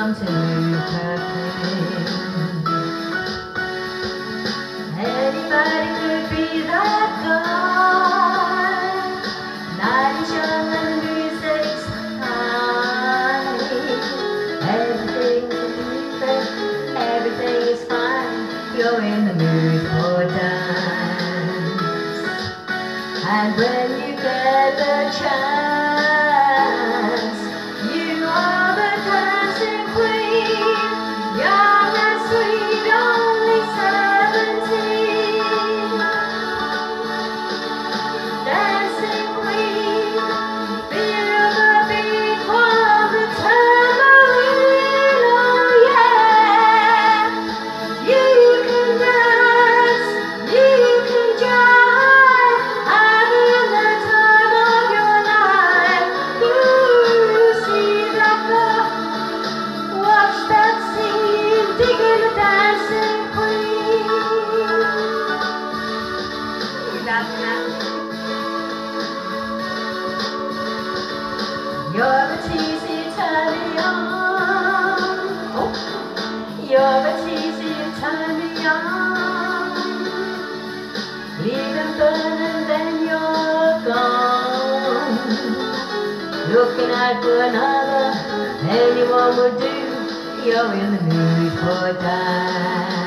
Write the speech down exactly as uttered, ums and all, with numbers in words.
come to her pain. Anybody could be that guy. Night is young and the music's high. Everything's perfect, everything is fine. You're in the mood for dance. And when you get the chance, you are the dancing queen. Young and sweet, only seventeen. Dancing queen, feel the beat from the tambourine. Oh yeah, you can dance, you can jive, having the time of your life. Ooh, see that girl, watch that scene, digging the dancing queen. You got that? You're a teasy, turn me on. Oh, you're a teasy, turn me on. Leave them burn and then you're gone. Looking out for another, anyone would do. You're in the mood for dance.